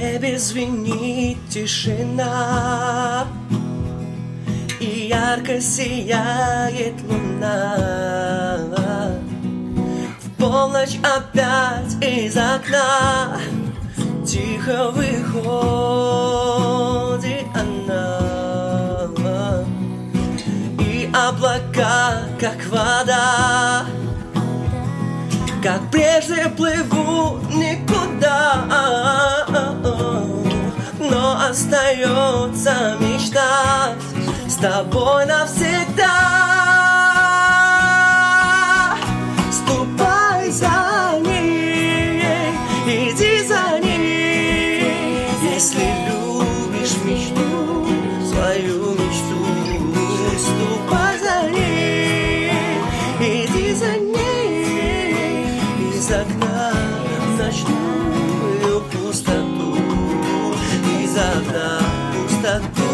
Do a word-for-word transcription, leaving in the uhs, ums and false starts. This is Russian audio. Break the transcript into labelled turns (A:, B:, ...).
A: небе звенит тишина, и ярко сияет луна. В полночь опять из окна тихо выходит она, и облака, как вода, как прежде плывут никуда, но остается мечта с тобой навсегда. Ступай за ней, иди за ней, если любишь мечту, свою мечту. Ступай за ней, иди за ней, из окна в ночную пустоту, из окна в пустоту.